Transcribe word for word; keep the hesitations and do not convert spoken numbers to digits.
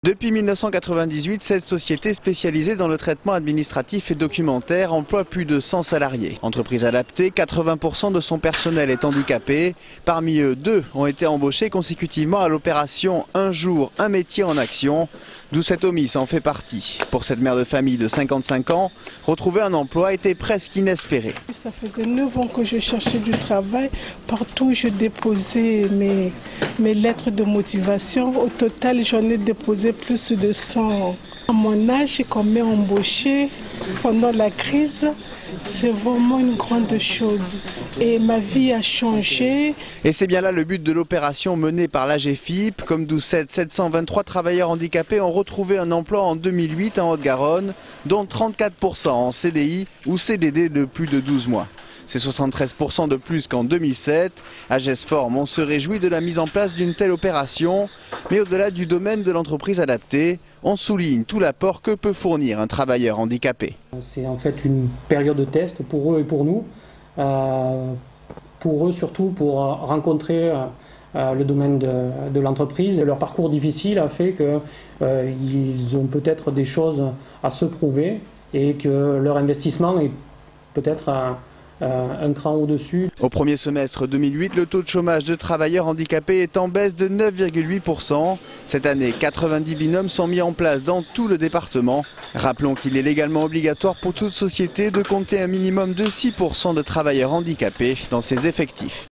Depuis mille neuf cent quatre-vingt-dix-huit, cette société spécialisée dans le traitement administratif et documentaire emploie plus de cent salariés. Entreprise adaptée, quatre-vingts pour cent de son personnel est handicapé. Parmi eux, deux ont été embauchés consécutivement à l'opération Un jour, un métier en action, d'où cette omise en fait partie. Pour cette mère de famille de cinquante-cinq ans, retrouver un emploi était presque inespéré. Ça faisait neuf ans que je cherchais du travail. Partout, je déposais mes, mes lettres de motivation. Au total, j'en ai déposé plus de cent. À mon âge, qu'on m'ait embauché pendant la crise, c'est vraiment une grande chose. Et ma vie a changé. Et c'est bien là le but de l'opération menée par l'A G F I P. Comme Doucet, sept cent vingt-trois travailleurs handicapés ont retrouvé un emploi en deux mille huit en Haute-Garonne, dont trente-quatre pour cent en C D I ou C D D de plus de douze mois. C'est soixante-treize pour cent de plus qu'en deux mille sept. À Gesform, on se réjouit de la mise en place d'une telle opération. Mais au-delà du domaine de l'entreprise adaptée, on souligne tout l'apport que peut fournir un travailleur handicapé. C'est en fait une période de test pour eux et pour nous. Euh, pour eux surtout pour rencontrer euh, le domaine de, de l'entreprise. Leur parcours difficile a fait qu'ils euh, ont peut-être des choses à se prouver et que leur investissement est peut-être un, un cran au-dessus. Au premier semestre deux mille huit, le taux de chômage de travailleurs handicapés est en baisse de neuf virgule huit pour cent. Cette année, quatre-vingt-dix binômes sont mis en place dans tout le département. Rappelons qu'il est légalement obligatoire pour toute société de compter un minimum de six pour cent de travailleurs handicapés dans ses effectifs.